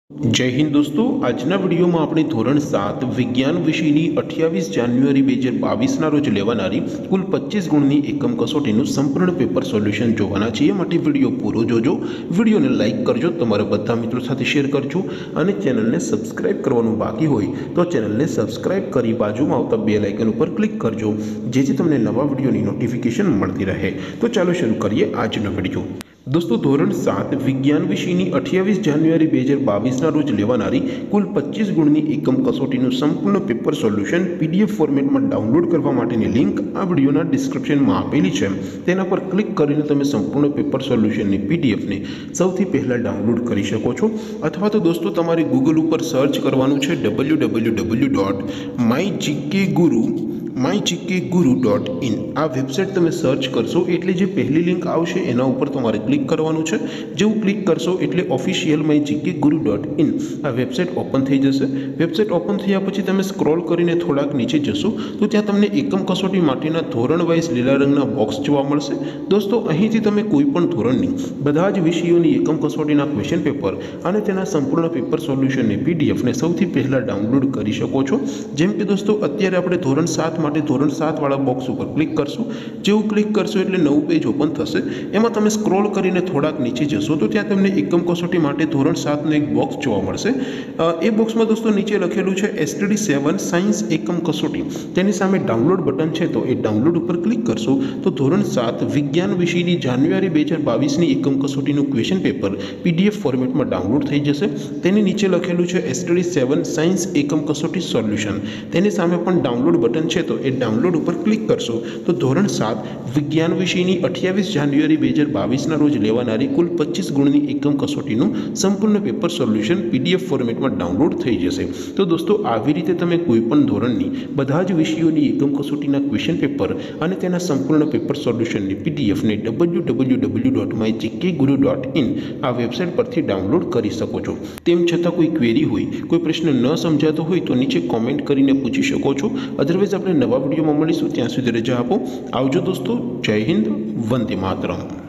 जय हिंद दोस्तों, આજના વિડીયોમાં આપણે ધોરણ 7 વિજ્ઞાન વિષયની 28 જાન્યુઆરી 2022ના રોજ લેવાનારી કુલ 25 ગુણની એકમ કસોટીનું સંપૂર્ણ પેપર સોલ્યુશન જોવાના છીએ। માટે વિડીયો પૂરો જોજો, વિડીયોને લાઇક કરજો, તમારા બધા મિત્રો સાથે શેર કરજો અને ચેનલને સબસ્ક્રાઇબ કરવાનું બાકી હોય તો ચેનલને સબસ્ક્રાઇબ કરી બાજુમાં આવતા બેલ આઇકન ઉપર ક્લિક કરજો, જેથી તમને નવા વિડીયોની નોટિફિકેશન મળતી રહે। તો ચાલો શરૂ કરીએ આજનો વિડીયો। दोस्तों धोरण 7 विज्ञान विषयની 28 જાન્યુઆરી 2022ના રોજ લેવાનારી કુલ 25 ગુણની એકમ કસોટીનું સંપૂર્ણ પેપર સોલ્યુશન પીડીએફ ફોર્મેટમાં ડાઉનલોડ કરવા માટેની લિંક આ વિડિયોના ડિસ્ક્રિપ્શનમાં આપેલી છે। તેના પર ક્લિક કરીને તમે સંપૂર્ણ પેપર સોલ્યુશનની પીડીએફને સૌથી પહેલા ડાઉનલોડ કરી શકો છો, અથવા તો દોસ્તો તમારે ગૂગલ ઉપર સર્ચ કરવાનું છે www.mygkguru.in। આ વેબસાઇટ તમે સર્ચ કરશો એટલે જે પહેલી લિંક આવશે એના ઉપર તમારે ક્લિક કરવાનું છે। જેવું ક્લિક કરશો એટલે ઓફિશિયલ mygkguru.in આ વેબસાઇટ ઓપન થઈ જશે। વેબસાઇટ ઓપન થયા પછી તમે સ્ક્રોલ કરીને થોડાક નીચે જશો તો ત્યાં તમને એકમ કસોટી માટેના ધોરણ વાઇઝ લીલા રંગના બોક્સ જોવા મળશે। દોસ્તો અહીંથી તમે કોઈ પણ ધોરણની બધા જ વિષયોની એકમ કસોટીના ક્વેશ્ચન પેપર અને તેના સંપૂર્ણ પેપર સોલ્યુશનની પીડીએફને સૌથી પહેલા ડાઉનલોડ કરી શકો છો। જેમ કે દોસ્તો અત્યારે આપણે ધોરણ 7 માટે ધોરણ 7 વાળા બોક્સ ઉપર ક્લિક કરશું। જેવું ક્લિક કરશો એટલે નવું પેજ ઓપન થશે। એમાં તમે સ્ક્રોલ કરીને થોડાક નીચે જશો તો ત્યાં તમને એકમ કસોટી માટે ધોરણ 7નું એક બોક્સ જોવા મળશે। એ બોક્સમાં દોસ્તો નીચે લખેલું છે STD 7 સાયન્સ એકમ કસોટી, તેની સામે ડાઉનલોડ બટન છે તો એ ડાઉનલોડ ઉપર ક્લિક કરશો તો ધોરણ 7 વિજ્ઞાન વિષયની જાન્યુઆરી 2022ની એકમ કસોટીનું ક્વેશ્ચન પેપર પીડીએફ ફોર્મેટમાં ડાઉનલોડ થઈ જશે। તેની નીચે લખેલું છે STD 7 સાયન્સ એકમ કસોટી સોલ્યુશન, તેની સામે પણ ડાઉનલોડ બટન છે તો એ ડાઉનલોડ ઉપર ક્લિક કરશો તો ધોરણ 7 વિજ્ઞાન વિષયની 28 જાન્યુઆરી 2022ના રોજ લેવાનારી કુલ 25 ગુણની એકમ કસોટીનું સંપૂર્ણ પેપર સોલ્યુશન પીડીએફ ફોર્મેટમાં ડાઉનલોડ થઈ જશે। તો દોસ્તો આવી રીતે તમે કોઈપણ ધોરણની બધા જ વિષયોની એકમ કસોટીના ક્વેશ્ચન પેપર અને તેના સંપૂર્ણ પેપર સોલ્યુશનની પીડીએફને www.mygkguru.in આ વેબસાઇટ પરથી ડાઉનલોડ કરી શકો છો। તેમ છતાં કોઈ ક્વેરી હોય, કોઈ પ્રશ્ન ન સમજાતો હોય તો નીચે કોમેન્ટ કરીને પૂછી શકો છો। અધરવાઇઝ આપણે નવા વિડીયોમાં મળીશું, ત્યાં સુધી રજા આપો। આવજો દોસ્તો, જય હિન્દ, વંદે માતરમ।